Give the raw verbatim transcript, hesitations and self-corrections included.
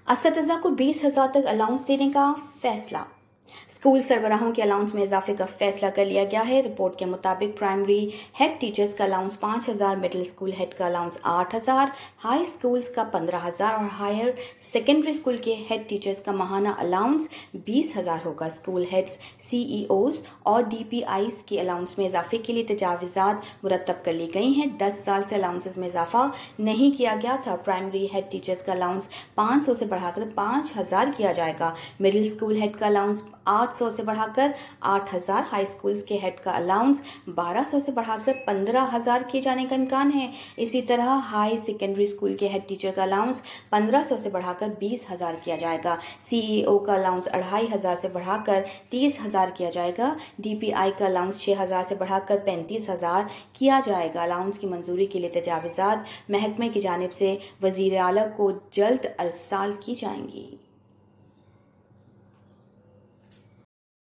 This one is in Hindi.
असतज़ा को बीस हजार तक अलाउंस देने का फैसला। स्कूल सरबराहों के अलाउंस में इजाफे का फैसला कर लिया गया है। रिपोर्ट के मुताबिक प्राइमरी हेड टीचर्स का अलाउंस पाँच हजार, मिडिल स्कूल हेड का अलाउंस आठ हजार, हाई स्कूल्स का पंद्रह हजार और हायर सेकेंडरी स्कूल के हेड टीचर्स का माहाना अलाउंस बीस हजार होगा। स्कूल हेड्स, सीईओज और डीपीआईज के अलाउंस में इजाफे के लिए तजावीज़ात मुरतब कर ली गई हैं। दस साल से अलाउंसेस में इजाफा नहीं किया गया था। प्राइमरी हेड टीचर्स का अलाउंस पाँच सौ से बढ़ाकर पाँच हजार किया जाएगा। मिडिल स्कूल हेड का अलाउंस आठ सौ से बढ़ाकर आठ हजार, हाई स्कूल्स के हेड का अलाउंस बारह सौ से बढ़ाकर पंद्रह हजार किए जाने का इम्कान है। इसी तरह हाई सेकेंडरी स्कूल के हेड टीचर का अलाउंस पंद्रह सौ से बढ़ाकर बीस हजार किया जाएगा। सीईओ का अलाउंस अढ़ाई हजार से बढ़ाकर तीस हजार किया जाएगा। डीपीआई का अलाउंस छह हजार से बढ़ाकर पैंतीस हजार किया जाएगा। अलाउंस की मंजूरी के लिए तजावीज़ात महकमे की जानिब से वजीर आला को जल्द अरसाल की जाएंगी।